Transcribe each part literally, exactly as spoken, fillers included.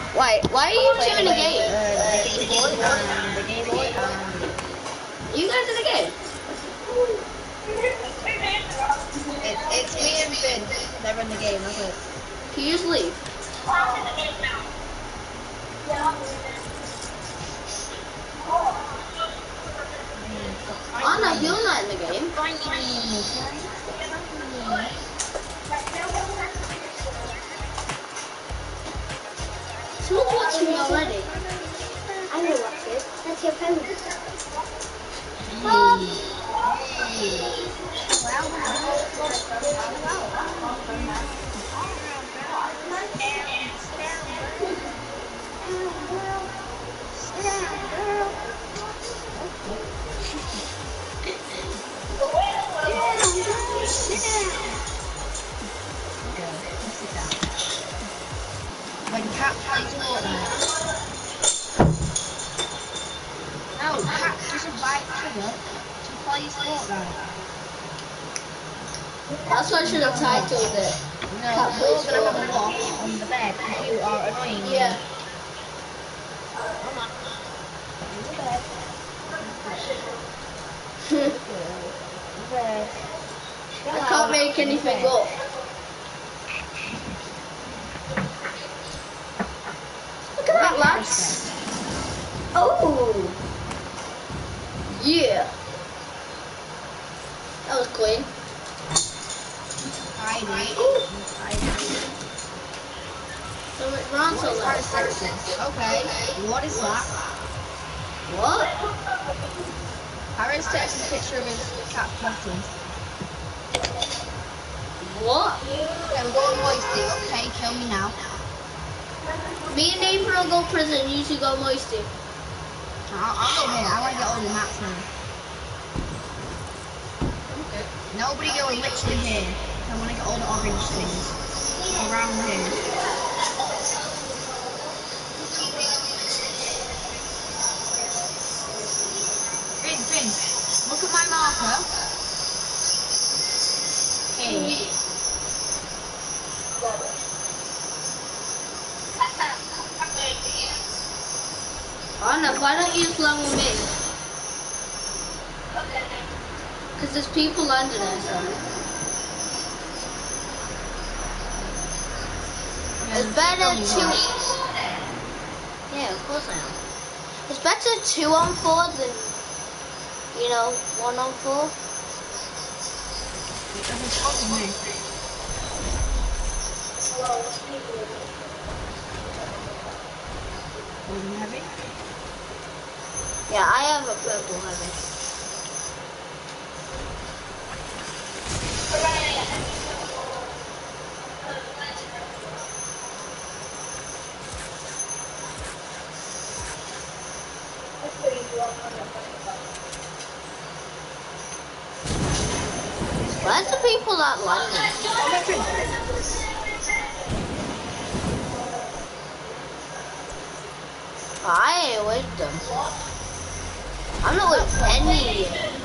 Wait, why are you two in a Uh, game? the Game Boy and the Game Boy and You guys in a game? it's it's me and Finn. They're in the game. That's it. Can you just leave? Oh no, you're not in the game. Someone's watching me already. I know what's it. That's your phone. When Cat plays Fortnite. No, Cat doesn't like Trigger. She plays Fortnite. That's what I should have titled it. No, Cat you're plays gonna have a Fortnite. walk on the bed because you are annoying me. Yeah. Come on. In the bed. In the bed. I can't make anything up. Look at that, lads. Oh. Yeah. That was clean. I do. I do. So it runs on that. Okay, what is that? What? Harris takes a picture of his cat kittens. What? Okay, we're going Moisty. Okay, kill me now. Me and Nathan will go prison, you two go Moisty. I'll, I'll go here. I want to get all the mats now. Okay. Nobody go literally here. I want to get all the orange things around here. Finn, Finn, look at my marker. Hey. Oh no, why don't you just land with me? Because there's people landing there, so. It's better two. Yeah, of course I am. It's better two on four than, you know, one on four. It doesn't bother me. Golden heavy. Yeah, I have a purple heavy. Where's the people that landed? I ain't with them. I'm not with any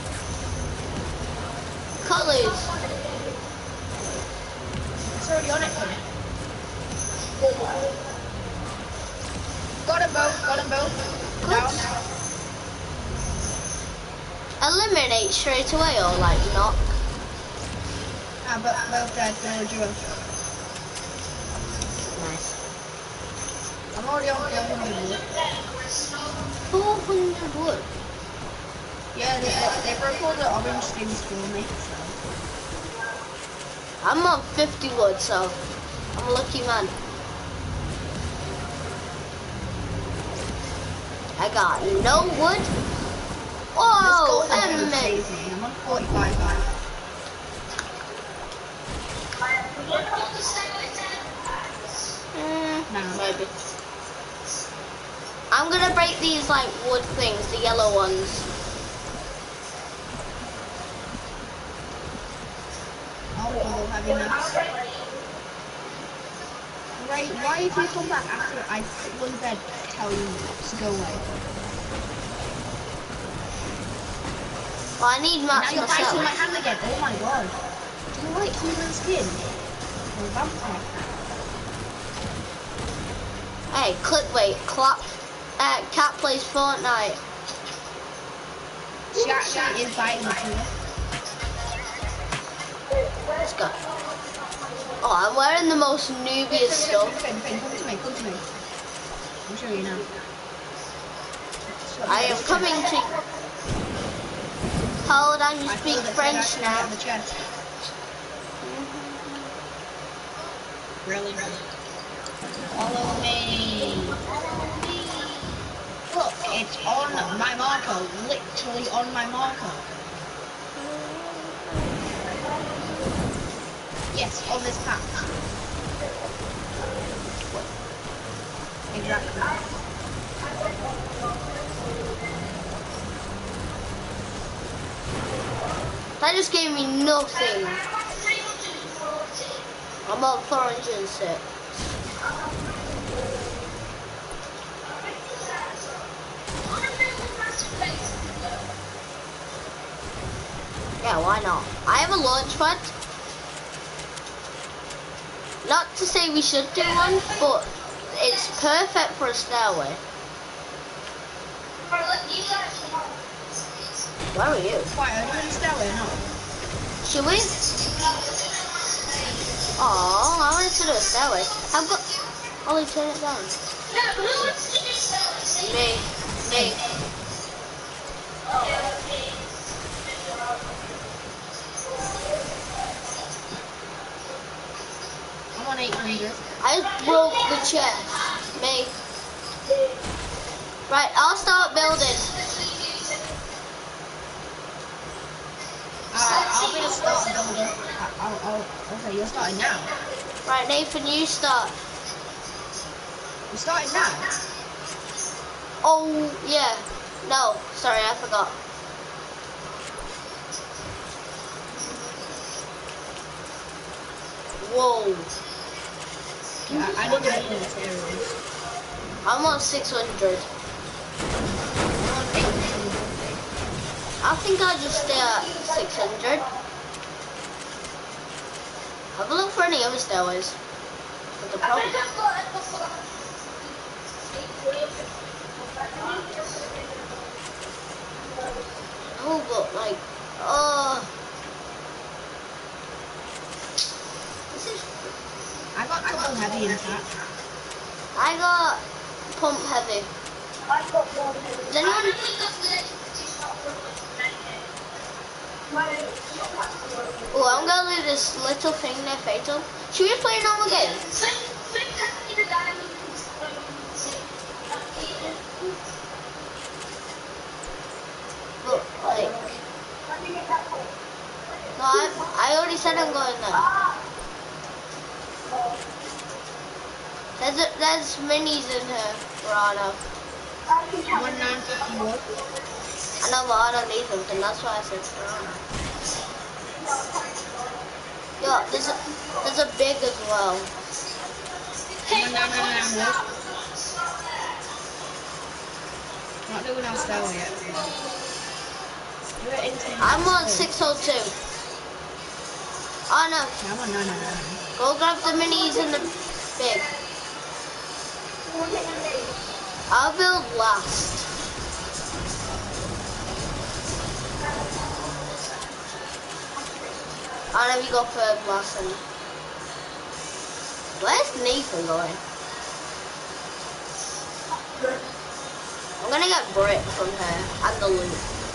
colours. It's already on it. Got them both, got them both. Down. Eliminate straight away or like knock? Ah, but both dead, they're a duo. Nice. I'm already on four hundred wood. four hundred wood. Yeah, they, they, they broke all the orange things for me, so. I'm on fifty wood, so I'm a lucky man. I got no wood. Oh, I'm Emmett. on forty-five now. Mm, No. maybe. I'm gonna break these like wood things, the yellow ones. Oh, we'll have enough. Right, why if you come back after I put you in bed tell you to go away? Well, I need Now mats you're biting my myself. hand again. Oh my god. Do you like human skin? Or vampire? Hey, clickbait, clap, uh, cat plays Fortnite. She actually is biting me too. Let's go. Oh, I'm wearing the most noobiest stuff. Come to me, come to me, come to me. I'm sure you know. I am coming to... Hold on, you speak French now. The chest. Really? Follow me. Look, it's on my marker. Literally on my marker. Yes, on this path. Exactly. That just gave me nothing. I'm on four hundred and six. Yeah, why not? I have a launch pad. Not to say we should do one, but it's perfect for a stairway. Where are you? Why, are you in the stairway or not? Should we? Oh, I wanted to do a stairway. I've got... Ollie, turn it down. Me. Me. I'm on eight hundred. I broke the chest. Me. Right, I'll start building. Uh, I'll be the start builder. I'll, I'll, okay, you're starting now. Right, Nathan, you start. You're starting now? Oh, yeah. No, sorry, I forgot. Whoa. Yeah, I don't need this area. I'm on six hundred. I'm on eight hundred. I think I'll just stay at six hundred. Have a look for any other stairways. But the problem... Oh, but like... Oh... This is... I got double heavy in fact. I got pump heavy. Does anyone... Oh, I'm gonna do this little thing near Fatal. Should we play a normal game? But, like... No, I, I already said I'm going there. There's, a, there's minis in here, Rana. one nine fifty-one. I know, but I don't need them, and that's why I said Rana. Yo, there's a, there's a big as well. one nine nine nine wood. Not doing our stairway yet. Do it into I'm on six oh two. Oh no. Yeah, I'm on nine nine nine. Go grab the minis and the big. I'll build last. I know you got third last. And where's Nathan going? I'm gonna get brick from her and the loot.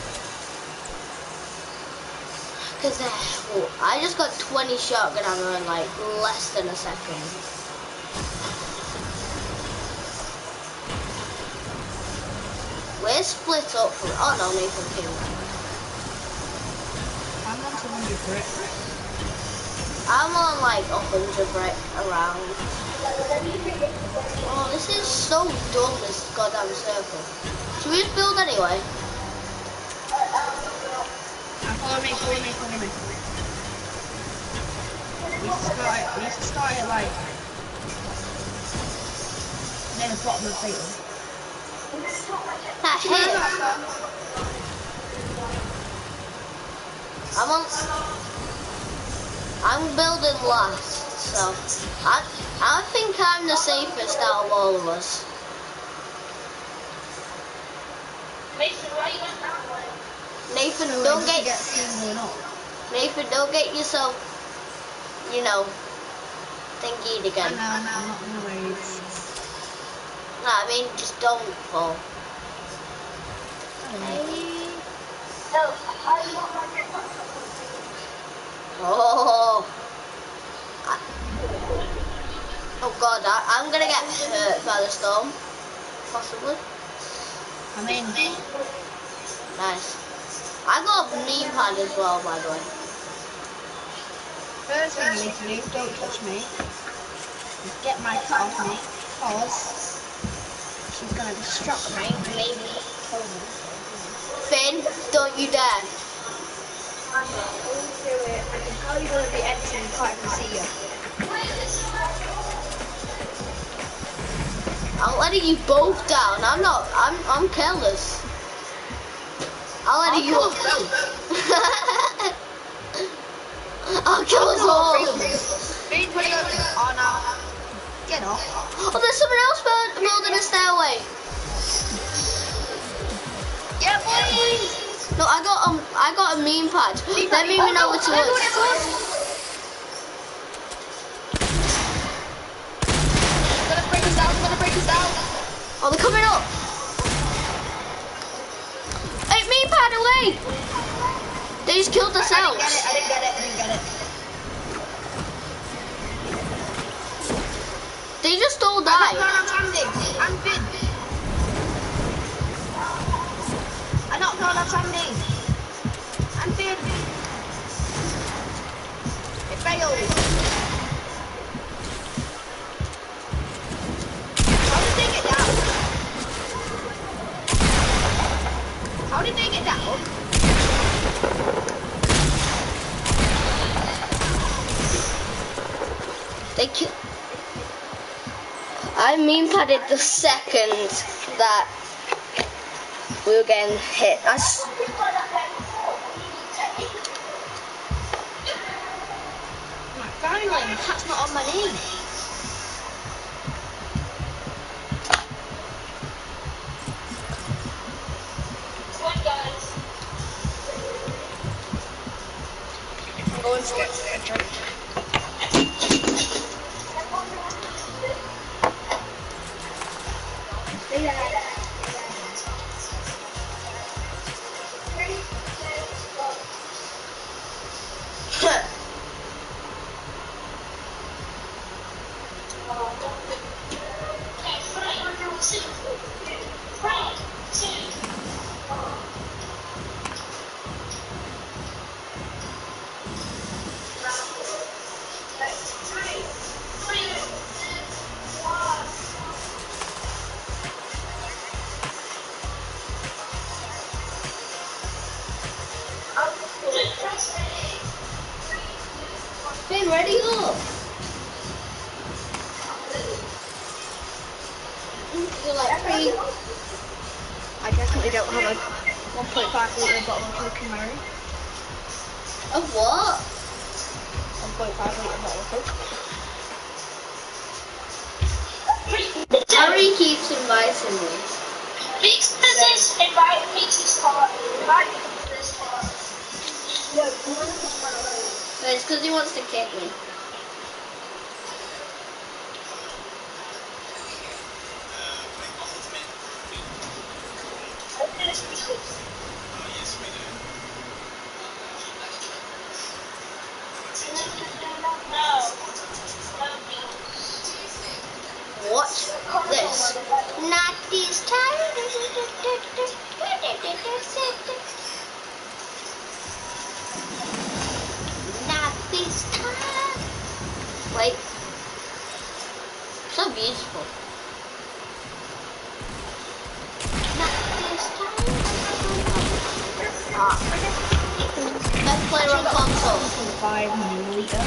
Cause uh, oh, I just got twenty shotgun ammo in like less than a second. We're split up from. Oh no, Nathan came. I'm on two hundred brick. I'm on like a hundred brick around. Oh, this is so dumb, this goddamn circle. Should we just build anyway? Now follow me, follow me, follow me. We need to start it, we need to start it like near the bottom of the field. That hit. I'm on. I'm building last, so I I think I'm the safest out of all of us. Mason, why you went that way? Nathan, So don't get get going up. Nathan, don't get yourself, you know, thingied I again. know, I'm not gonna worry. No, I mean, just don't fall. Oh, I, oh God, I, I'm gonna get hurt by the storm, possibly. I'm in. Nice. I got a knee pad as well, by the way. First thing you need to do is don't touch me. Just get my cut off me, because she's gonna distract me and maybe kill me. Finn, don't you dare. I won't do it. I can tell you're gonna be editing, can't even see you. I'm letting you both down. I'm not. I'm. I'm careless. I'll let I'll you kill up. us both. I'll kill us all. Three, twenty, oh no. Get off. Oh, there's someone else build- building a stairway. Yeah, boy. No, I got um, I got a meme pad. They're moving over to us. Gonna break us down. Gonna break us down. Oh, they're coming up. Hey, meme pad away. They just killed I themselves. didn't get it. I didn't get it. I didn't get it. They just all I died. knocked down Sandy. I'm Finn. I knocked down Sandy. I'm Finn. It failed. How did they get down? How did they get down? They killed. I meme padded the second that we were getting hit. I s Finally, my cat's not on my knee. I'm going to get a drink. Finn, ready up. You're like three. I definitely don't have a one point five litre bottle of Coke in my room. Of what? one point five litre bottle of Coke. Harry keeps inviting me. Mix this invite me to start. Invite me to this part. But it's because he wants to kick me. Watch this. Not this time. Not this time. Wait. So beautiful. Not this time. Ah. Let's play on console. five milliliter.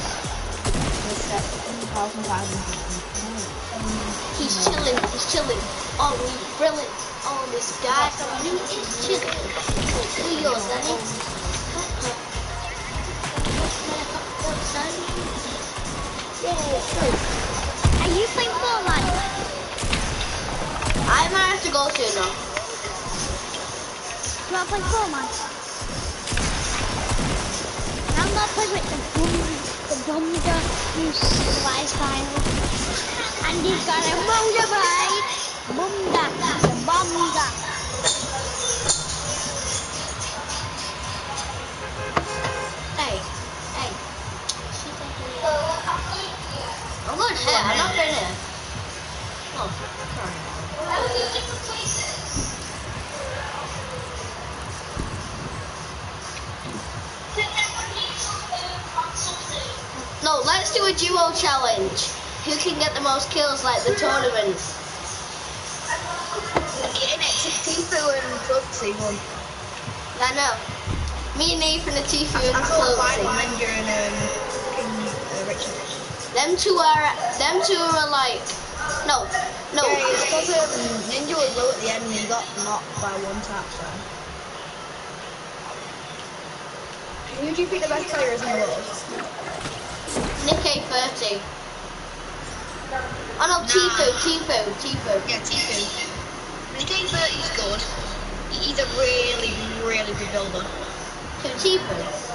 one thousand five hundred. He's chilling, he's chilling. Oh, he's brilliant. Oh, this guy, he is chilling. Who yours, Danny? Yeah, Are you playing Fortnite? I might have to go soon now. Do you want to play Fortnite? I'm gonna play with the bum, the Bumga who's survives final. And he's got a motorbike. Bumga, the Bumga. Hey, hey. I'm going here. I'm not going here. Oh, sorry. No, let's do a duo challenge. Who can get the most kills like the tournament? Getting it to Tifu and Cluxy one. I know. Me and Nathan and Tifu and I saw Cluxy. five on Ninja and um, King, uh, Richard. Them two are, them two are like, no, no. Yeah, it's because um, Ninja was low at the end and he got knocked by one tap, so. Who do you think the best player is in the world? Nick A thirty. Oh no, Nah. Tifu, Tifu, Tifu. Yeah, Tifu. Nick A thirty's good. He's a really, really good builder. So Tifu.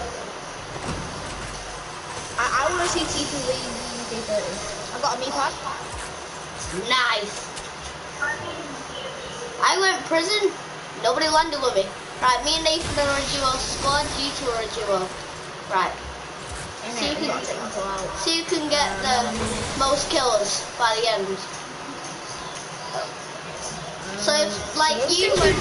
I, I want to see Tifu lead Nick A thirty. I got a me pad. Nice. I went prison. Nobody landed with me. Right, me and Nathan are a duo squad. You two are a duo. Right. So you can, so you can get the most kills by the end. So if, like you two,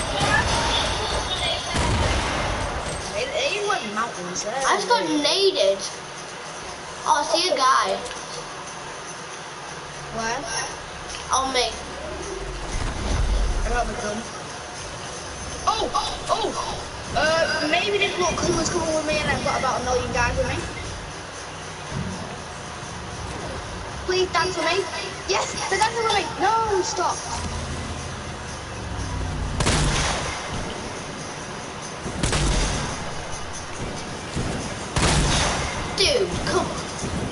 They, they went mountains there. I just got naded. Oh, I see a guy Where? on me. I got the gun. Oh, oh, uh, maybe this little crew was coming with me and I've got about a million guys with me. Please dance with me. Yes, they're dancing with me. No, stop. Dude, come on.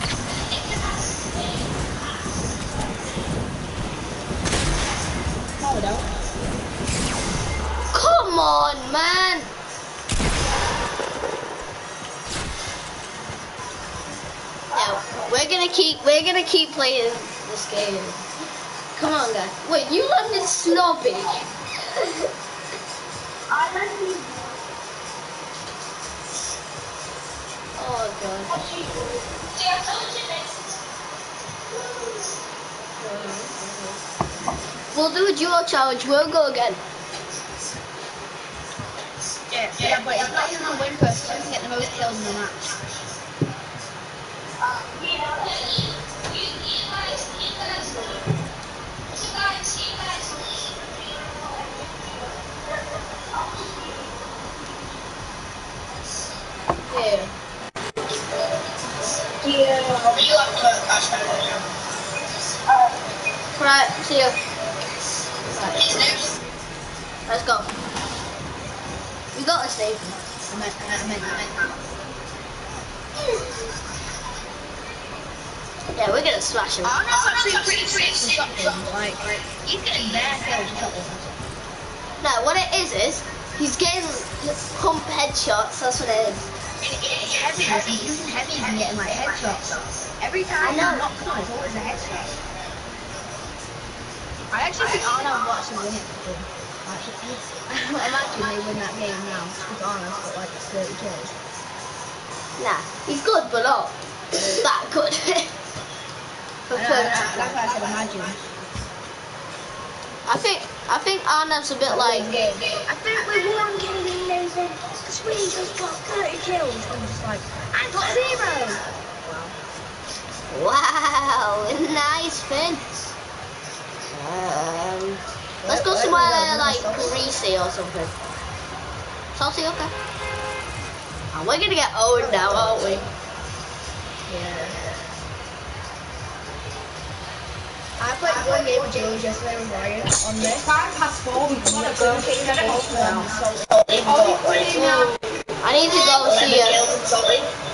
No, we don't. Come on, man. No, we're gonna keep, we're gonna keep playing this game. Come on, guys. Wait, you landed snobby. Oh god. We'll do a duo challenge. We'll go again. Yeah, yeah, but it's not even a win first, it's to get the most kills in the match. Yeah. Right, see ya. Right. Let's go. We got a save. I meant, I meant, I meant. Yeah, we're gonna smash him. I'm not actually pretty sick with shotguns, like, he's getting bare kills with shotguns. No, what it is is, he's getting pump headshots, that's what it is. And it's heavies, he's using heavies and getting like headshots. Every time I know. you knock someone, it's always a headshot. I actually think Arnav will actually win it for them. Like, imagine they win that game now, because Arnav's got like thirty kills. Nah, he's good, but not that good. I know, I know, that's why I said imagine. I think, I think Arnav's a bit like, I think we won game Nathan, because we just got thirty kills. I'm just like, I got zero. wow, nice Finn. Um, let's go somewhere like greasy or something. Salty, okay. And we're gonna get owned now, aren't we? Yeah. I played one game with Jules yesterday with Ryan on this. Five past four, we want to go get it off now. I need to go see you.